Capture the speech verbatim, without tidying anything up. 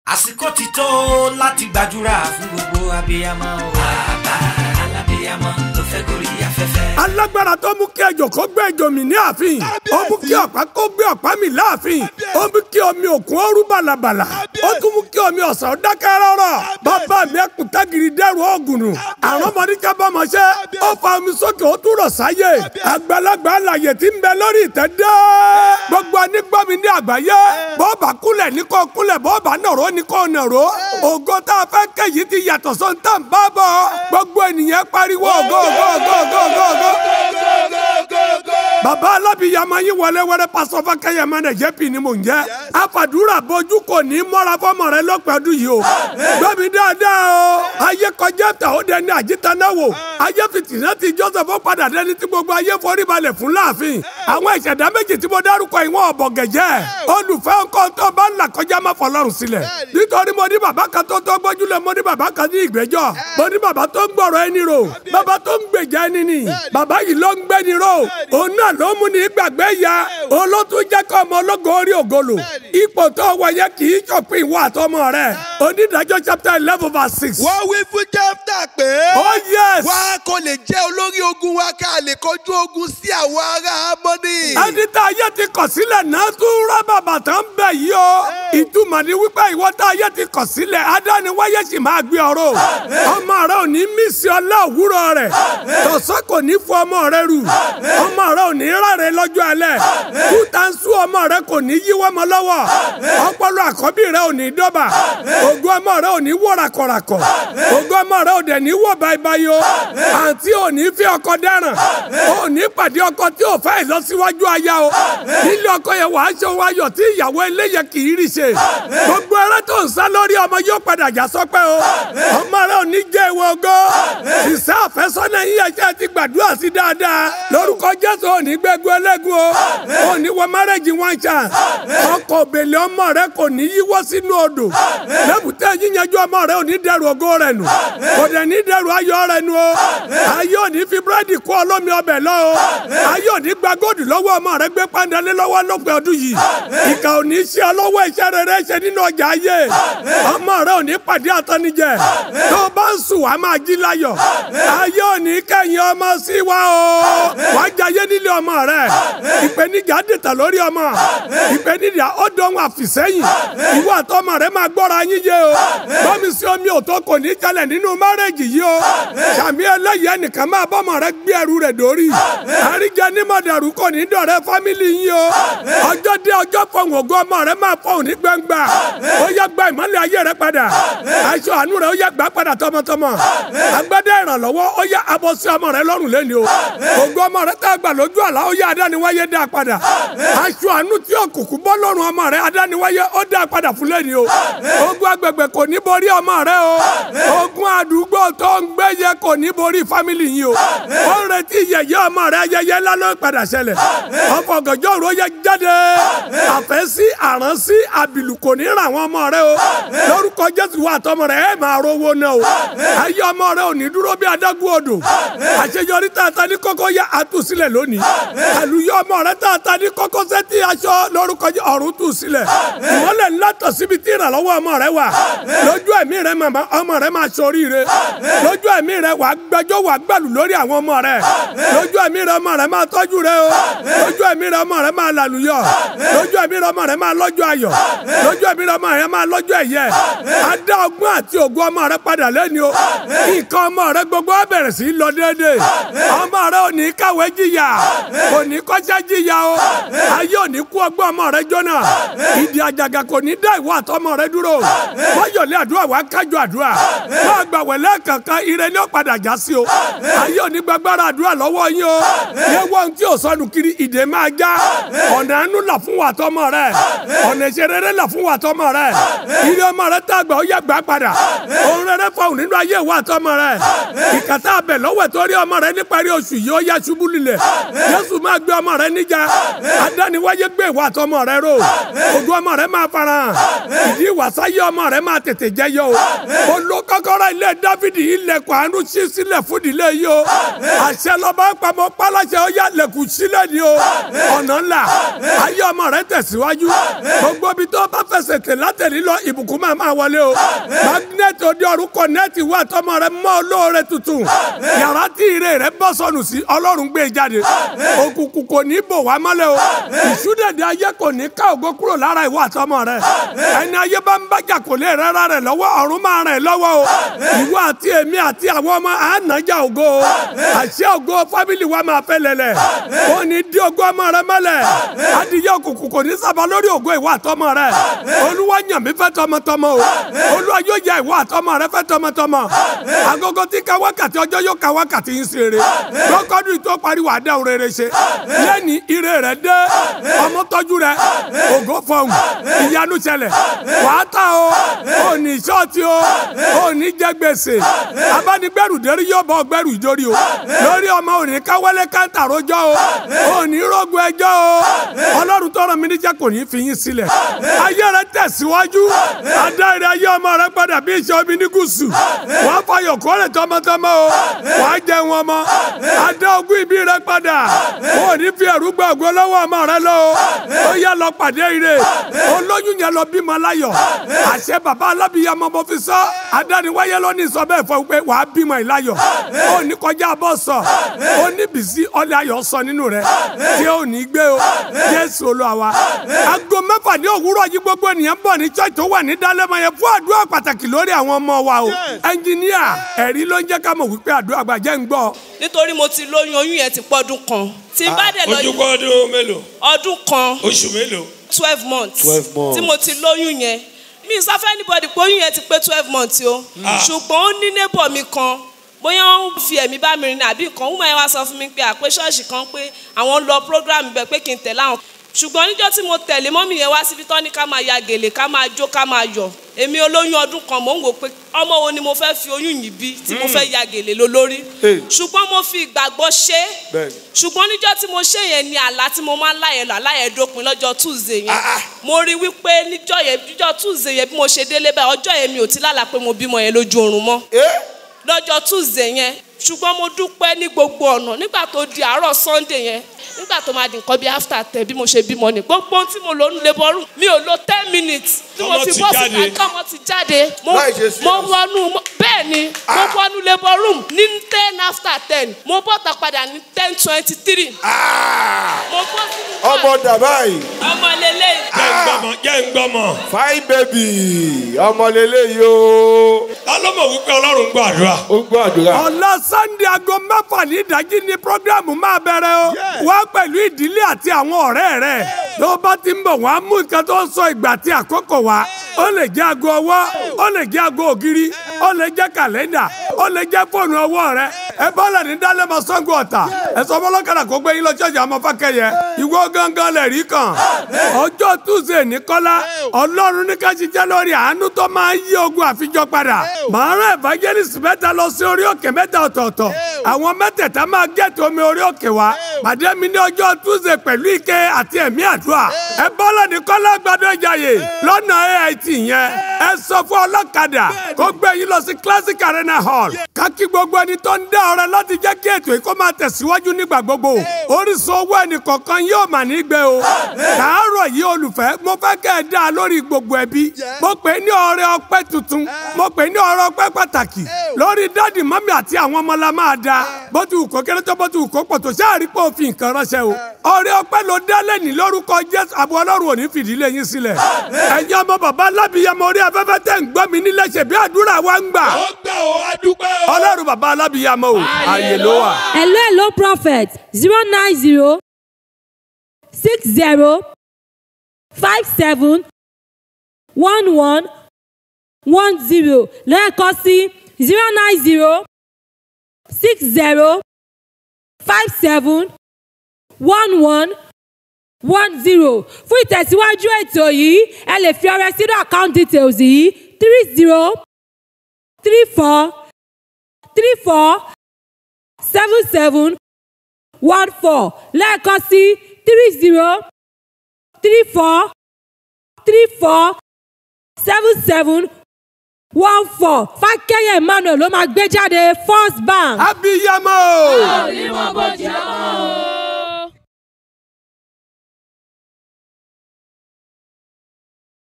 àsìkò ti tó láti gbàdúrà fún gbogbo abiyamọ o. Bàbá alábíyamọ ló fẹ́ gorí afẹ́fẹ́. Alágbára tó mú kí ejò kó gbé ejò mì ní ààfin. Ó mú kí ọ̀pá kó gbé ọ̀pá mì láàfin. Ó mú kí omi òkun ó rú bàlàbàlà. Ó tún mú kí omi ọ̀sán dákẹ́ rọ́rọ́. Bàbá mi ẹkùn tágìrì dẹ́rù ọ̀gùnù. Àrùn ọmọdé kábàámọ̀ṣẹ́. Ó fa omi sókè ó tún rọ̀ sáyé. Àgbàlagbà alàyè tí ń bẹ lórí ìtẹ́ dé. Gbogbo anígbọ́mi ní àgbáyé. Bọ́ọ̀bà kúnlẹ̀ ní kò kúnlẹ̀, bọ́ọ̀bà nàró ní kò nàró. Ògo tá a fẹ́ kéyìí ti yàtọ̀ sọ́ńtà ń bá bọ̀. Gbogbo ènìyàn pariwo ògo ògo ògo ògo ògo. Bàbá alábìyamọ yín wọlé wẹrẹ pásọ Fákẹ́yẹmọ náà jẹ́ pì ní mò ń jẹ́. Àfàdúrà bójú kò ní mọ́ra fọ́mọ rẹ lọ́pẹ́ ọdún yìí o. Gbẹ́mi dáadáa o. Ayé kọjá tà ó dẹni àjíta náà wò. Ayé fìtìnà ti Joseph ó padà dẹni tí gbogbo ayé forí balẹ̀ fún láàfin. Àwọn ìṣẹ̀dá méjì tí mo dárúkọ ìwọ̀n ọ̀bọ̀ gẹ̀jẹ́. Olùfẹ́ nǹkan tó bá ń là kọjá má fọlọ́run sílẹ̀. Nítorí mo ní bàbá kan tó tó gbójúlẹ̀, mo ní bàbá kan ní ìgbẹ́jọ́. Mo ní bàbá tó ń gbọ̀rọ̀ ẹni rò. Bàbá tó ń gbèjà ẹni nì. Bàbá yìí ló ń gbẹ́ni rò. Òun náà ló mú ní gbàgbé ya. Olótú jẹ́ kọ́ ọmọ ológo orí ògolo. Ipò tó wọ yẹ kì í jọpin ìwọ àtọmọ rẹ̀. Onídàájọ́ chapter eleven verse six. Wọ́n wí fún Jẹ́fítà pé. Oh yes. Wá kó lè jẹ́ olórí ogun wa ká lè kojú ogun sí àwọn ará Ámọ́nì. Ẹni tá ayé ti kọ̀ sílẹ̀ náà tún rá bàbà tán bẹ̀ yìí o. Ìtumọ̀ ni wípé ìwọ tá ayé ti kọ̀ sílẹ̀, adániwáyé sì máa gbé ọ̀rọ̀. Ọmọ rẹ ò ní mísì ọlá òwúrọ̀ rẹ̀. Tọ̀sán kò ní fún ọmọ rẹ rù. Ọmọ rẹ ò ní ráre lọ́jọ́ alẹ́. Kútansú ọmọ rẹ kò ní yíwọ́ mọ́ lọ́wọ́. Ọpọlọ àkọ́bí rẹ ò ní dọ́bà. Ògo ọmọ rẹ ò ní wò ràkọ̀ràkọ̀. Ògo ọmọ rẹ ò dẹ̀ ní wò báibái o. Àǹtí ò ní fi ọkọ dáràn. Ò ní pàdé ọkọ tí ò fẹ́ ìlọsíwájú aya o. Nílé ọkọ yẹn wàá ṣe ohun ayọ̀ tí ìyàwó eléyẹ kì í rí ṣe. Gbogbo ẹrẹ́ tó ń sá lórí ọmọ yóò padà já sọ́pẹ́ o. Ọmọ rẹ ò ní jẹ́ ìwọ ògo. Ìṣe àfẹ́sọ́nà yín ẹ̀ṣẹ̀ ti gbàdúrà sí dáadáa. Lórúkọ Jésù ò ní gbẹ́gun ẹlẹ́gun o. Ò ní wọ márẹ́jì wọn ṣá. Ọkọ̀ òbèlè ọmọ rẹ kò ní yíwọ́ sínú odò. Lẹ́bùtẹ́ yíyanjú ọmọ rẹ ò ní dẹrù ògo rẹ̀ nù. Kò dẹ̀ ní dẹrù ayọ̀ rẹ̀ nù o. Ayé ò ní fi búrẹ́dì kó olómi ọbẹ̀ lọ o. Ayé ò ní gba góòdù lọ́wọ́ ọmọ rẹ gbé pàǹdálé lọ́wọ́ lópin ọdún yìí. Ìkà ò ní ṣe ọlọ́wọ́ iṣẹ́ rere ṣe nínú ọjà ayé. Ọmọ rẹ ò ní pàdé àtọ́nijẹ. Tó o bá ń sùn wàá máa jí láyọ̀. Ayé ò ní kẹ́yìn ọmọ sí wa o. Wàá jayé nílé ọmọ rẹ. Ìpèníjà dètà lórí ọmọ. Ìpèníjà ó dóhun àfìsẹ́yìn. Ìwọ àtọmọ rẹ máa gbọ́ra yín yé o. Bọ́mi sí omi òtó kò ní jalè nínú márẹ́jì yìí o. Sàmì ẹlẹ́yìí ẹnìkan máa bọ́mọ rẹ gbé ẹrù rẹ̀ dórí. Àríjẹ ní mọ̀dàrú kò ní dọ̀rẹ́ fámìlì yín o. Ọjọ́ dé ọjọ́ fọ̀hún ògo ọmọ rẹ máa fọ̀hún ní gbangba. Ó yá gba ìmọ́lẹ̀ ayé rẹ padà. Aṣọ àánú rẹ ó yá gbà padà tọmọtọmọ. Agbádá ìrànlọ́wọ́ ó yá abọ́ sí ọmọ rẹ lọ́rùn lẹ́ni o. Ògo ọmọ rẹ tá a gbà lójú àlá ó yá adániwáyé dá padà. Aṣọ àánú tí òkùnkùn bọ́ lọ́rùn ọmọ rẹ adániwáyé ó dá padà fún lẹ́ni o. Ogun agbègbè kò ní borí ọmọ rẹ o. Ogun àdúgbò tó ń gbé yẹ kò ní borí fámìlì yín o. Ó ń retí yẹ̀yẹ́ ọmọ rẹ ayẹyẹ ńlá ló padà ṣẹlẹ̀. Ọkọ̀ ọ̀gànjọ́ òru ó yẹ jáde. Àfẹ́sí àránsí àbìlù kò ní ràn àwọn ọmọ rẹ o. Lórúkọ Jésù wà tọmọ rẹ ẹ máa rówó náà o. Ayé ọmọ rẹ ò ní dúró bí adágún odò. Àṣeyọrí tààtà ní kókó yá àtúnṣílẹ̀ lónìí. Àlùyọ ọmọ rẹ tààtà ní kókó sẹ́tì aṣọ lórúkọ ọ̀run tú sílẹ̀. Ìmọ́lẹ̀ ńlá tọ̀ síbi tí ìrànlọ́wọ́ ọmọ rẹ wà. Lójú ẹ̀mí rẹ màmá ọmọ rẹ máa ṣoríire. Lójú ẹ̀mí rẹ wà gbẹjọ́ wà gbàlù lórí àwọn ọmọ rẹ. Lójú ẹ̀mí rẹ ọmọ rẹ máa tọ́jú rẹ o. Lójú ẹ̀mí rẹ ọmọ rẹ máa làlùyọ. Lójú ẹ̀mí rẹ ọmọ rẹ máa lọ́jọ́ ayọ̀. Lójú ẹ̀mí rẹ ọmọ rẹ máa lọ́jọ́ ẹ̀yẹ. Adá ọgbọ́n àti ògo ọmọ rẹ padà lẹ́ni o. Nǹkan ọmọ rẹ gbogbo á bẹ̀rẹ̀ sí í lọ déédéé. Ọmọ rẹ ò ní kàwé jìyà. Kò ní kọ́ṣẹ́ jìyà o. Ayé ò ní kú ọgbọ́n ọmọ rẹ jóná. Ìdí àjàgà kò ní dá ìwọ àtọmọ rẹ dúró. Wáyọ̀lé àdúrà wá kájọ àdúrà. Wọ́n àgbàwẹ̀ lẹ́ẹ̀kankan ire ní ó padà já sí o. Ayé ò ní gbàgbára àdúrà lọ́wọ́ yín o. Yẹ wọ́n tí ò sọnù kiri ìdè máa já. Ọ̀nà àánú là fún wa tọmọ rẹ. Ọ̀nà ìṣerere là fún wa tọmọ rẹ. Ire ọmọ rẹ tá a gbà ó yẹ gbà padà. Òun rere fọhùn nínú ayé wa tọmọ rẹ. Ìkàtà abẹ lọ́wọ́ torí ọmọ rẹ níparí oṣù yìí ó yá ṣubú lulẹ̀. Jésù máa gbé ọmọ rẹ níjà. Adániwáyé gbé ìwà àtọmọ rẹ ró. Ògo ọmọ rẹ máa farahàn. Ìdí ìwàsáyé ọmọ rẹ máa tètè jẹyọ o. Olókọ́kọ́rọ́ ilé Dáfídì ilẹ̀kùn àánú ṣí sílẹ̀ fún ìdílé yìí o. Àṣẹ lọ́ba pamọ́ pálásẹ ó yá lẹ̀kùn sílẹ̀ ni o. Ọ̀nà ńlá. Ayé ọmọ rẹ tẹ̀síwájú. Gbogbo ibi tó bá fẹsẹ̀ tẹ̀ látẹ̀lí lọ ìbùkún máa máa wọlé o. Magnet òde ọ̀run kọ̀nẹ́ẹ̀tì wà tọmọ rẹ mọ́ olóore tuntun. Yàrá tí ire rẹ bọ́ sọnù sí Ọlọ́run gbé jáde. Òkùnkùn kò ní bò wá mọ́lẹ̀ o. Ìṣúdẹ̀dẹ̀ ayé kò ní ká ògo kúrò lára ìwọ àtọmọ rẹ. Ẹni ayé bá ń bájà kò lè rẹ́ra rẹ̀ lọ́wọ́ ọ̀run máa rẹ̀ lọ́wọ́ o. Ìwọ àti èmi àti àwọn ọmọ ànájà ògo o. Àṣẹ ògo fámìlì wa máa fẹ́ lẹ̀lẹ̀. Ó ní dí ògo ọmọ rẹ mọ́lẹ̀. Adìyẹ òkùnkùn kò ní sábà lórí ògo ìwọ àtọmọ rẹ. Olúwa yàn mí fẹ́ tọmọtọmọ o. Olúwa yóò ya ìwọ àtọmọ rẹ fẹ́ tọmọtọmọ. Agogo tí ka wákàtí ọjọ́ yóò ka wákàtí ń ṣeré. Lọ́kọ́dún tó parí wà á dá òrèrè ṣe. Lẹ́ni ire rẹ̀ dé. Ọmọ tọ́jú rẹ̀. Ògo fọhùn. Ìyanu ṣẹlẹ̀. Wàá tà o. Ò ní ṣọ́ọ̀tì o. Ò ní jẹ gbèsè. Abánigbẹ́rù dérí yóò bọ́ gbẹ́rù ìjórí o. Lórí ọmọ ò ní káwọ́lé káńtà rojọ́ o. Ò ní rógun ẹjọ́ o. Ọlọ́run tó rán mi níjẹ́ kò ní fi yín sílẹ̀. Ayé rẹ tẹ̀síwájú. Adá ire ayé ọmọ rẹ padà bí iṣẹ́ omi ní gúúsù. Wàá fayọ̀ kọ́lẹ̀ tọmọtọmọ o. Wàá jẹun ọmọ. Adá ogún ìbí rẹ padà. Ò ní fi ẹ̀rú gba ògo lọ́wọ́ ọmọ rẹ lọ o. Ó yá lọ pàdé ire. Olóyún yẹn lọ bímọ láyọ̀. Àṣẹ bàbá alábìyamọ mo fi sọ. Adániwáyé ló ní sọ bẹ́ẹ̀ fọ pé wàá bímọ ìláyọ̀. Ó ní kọjá bọ́ sọ. Ó ní bìsí ọlẹ́ ayọ̀ sọ nínú rẹ̀. Tí ó ní gbé o. Jésù Olúwa wa. Aago mẹ́fà ní òwúrọ̀ yìí gbogbo ènìyàn bọ̀ ní church tó wà ní Dálẹ́mọ̀ yẹn fún àdúrà pàtàkì lórí àwọn ọmọ wa o. Ẹnjìníà ẹ̀rí ló ń jẹ́ ká mọ̀ wípé àdúrà gbàjẹ́ ń gbọ́. Nítorí mo ti lóyún oyún yẹn ti pọ́dún kan. Tí n bá dẹ̀ lọ ojú kọ́ ọdún mélòó. ọdún kan. Oṣù mélòó. twelve months. twelve months. Tí mo ti lóyún yẹn. Mi ì sọ fún anybody pé oyún yẹn ti pé twelve months o. Ṣùgbọ́n ó ní neighbor mi kan. Bóyá wọ́n fi ẹ̀mí bá mi rìn àbí nǹkan. Wọ́n máa ń wá sọ fún mi pé àpé ṣọ́ọ̀ṣì kan pé àwọn lọ program bẹ̀ pé kí n tẹ̀lé àwọn. Ṣùgbọ́n níjọ́ tí mo tẹ̀lé mọ́mì yẹn wá síbi tán ní ká máa ya gèlè ká máa jó ká máa yọ̀. Èmi olóyún ọdún kan mò ń wò pé ọmọ wo ni mo fẹ́ fi oyún yìí bí tí mo fẹ́ ya gèlè ló lórí. Ṣùgbọ́n mo fi ìgbàgbọ́ ṣe. Ṣùgbọ́n níjọ́ tí mo ṣe yẹn ni àlá tí mo máa ń láyẹ̀ lọ àlá yẹn dópin lọ́jọ́ Tuesday yẹn. Mo rí wípé níjọ́ yẹn níjọ́ Tuesday yẹn bí mo ṣe délé báyìí ọjọ́ yẹn mi ò ti lálàá pé mo bímọ yẹn lójú oorun mọ́. Lọ́jọ́ Tuesday yẹn ṣùgbọ́n mo dúpẹ́ ní gbogbo ọ̀nà nígbà tó di àárọ̀ Sunday yẹn nígbà tó máa di nǹkan bí after ten bí mo ṣe bímọ ní gbogbo ohun tí mo lò ń labour room mi ò lo ten minutes tí mo fi bọ́ síta tọ́mọ ti jáde mo wọnú bẹ́ẹ̀ ni mo wọnú labour room ní ten after ten mo bọ́ta padà ní ten twenty three. mo bọ́ sínú car ọmọ dàbá yìí. ọmọ lélẹ̀. jẹ́ ń gbọ́mọ jẹ́ ń gbọ́mọ. fine baby ọmọ lélẹ̀ yìí o. ta ló mọ̀ wípé Ọlọ́run gbọ́ àdúrà. ó gbọ́ àdúrà. Ọ̀la Sunday aago mẹ́fà ní ìdájí ni programu máa bẹ̀rẹ̀ o. Wá pẹ̀lú ìdílé àti àwọn ọ̀rẹ́ rẹ̀. Tó bá ti ń bọ̀ wá mú nǹkan tó ń sọ ìgbà àti àkókò wá. Ó lè jẹ́ aago ọwọ́, ó lè jẹ́ aago ògiri, ó lè jẹ́ kàlẹ́ndà, ó lè jẹ́ fóònù ọwọ́ rẹ̀. Ẹ bọ́lẹ̀ ní Dálẹ́mọ̀ Ṣàngó Ọ̀tà. Ẹ sọ fọlọ́kadà kó gbé yín lọ ṣọ́ọ̀ṣì àmọ́ Fákẹ́yẹ. Ìwọ gangan lè rí kan. Ọjọ́ Tuesday ní Kọ́lá. Ọlọ́run ní ká ṣiṣẹ́ lórí àánú tó máa ń yí ogun àfijọ́ padà. Màá rán evangelist mẹ́ta lọ sí orí òkè mẹ́ta ọ̀tọ̀ọ̀tọ̀. Àwọn mẹ́tẹ̀ẹ̀ta máa gẹ̀ẹ́tì omi orí òkè wá. Pàdé mi ní ọjọ́ Tuesday pẹ̀lú ike àti ẹ̀mí àdúrà. Ẹ bọ́lẹ̀ ní Kọ́lá Àgbàdo Ìjàyè lọ́nà A I T yẹn. Ẹ sọ fún ọlọ́kadà kó gbé yín lọ sí Classic Arena Hall. Kákí gbogbo ẹni tó ń dá ọrẹ láti jẹ́ kí ètò yìí kó máa tẹ̀síwájú nígbà gbogbo. Orísun owó ẹnì kọ̀ọ̀kan yóò mà ní gbé o. Kàárọ̀ yìí olùfẹ́ mo fẹ́ kẹ́ ẹ dá lórí gbogbo ẹbí. Mo pè é ní ọrẹ ọpẹ́ tuntun. Mo pè é ní ọrẹ ọpẹ́ pàtàkì. Lórí dádì mọ́mí àti àwọn ọmọ la máa da. Bó ti wù kó kéré tó bó ti wù kó pọ̀ tó ṣáà rí pé òfin nǹkan ránṣẹ́ o. Ọrẹ ọpẹ́ ló dá lẹ́nìí lórúkọ Jésù àbọ̀ Ọlọ́run ò ní fìdílé yín sílẹ̀. Ẹ̀yin ọmọ bàbá Alábìyamọ orí afẹ́fẹ́ tẹ̀ ń gbọ́ mi nílé ṣe bí àdúrà wa ń gbà. ó gbà ó adúpẹ́ o. Ọlọ́run bàbá Alábìyamọ o ààyè ló wà. Hello, hello, prophet. Zero nine zero six zero five seven one one one zero. Lẹ́ẹ̀kan sí zero nine zero six zero five seven one one one zero. Fún ìtẹ̀síwájú ètò yìí ẹ lè fi ọrẹ sínú account details yìí three zero three four three four seven seven one four lẹ́ẹ̀kan sí three zero three four three four seven seven one four Fákẹ́yẹ Emmanuel ló máa gbé jáde First Bank. Abiyamo. Ó ní mọ̀ bó jẹ́ mọ́.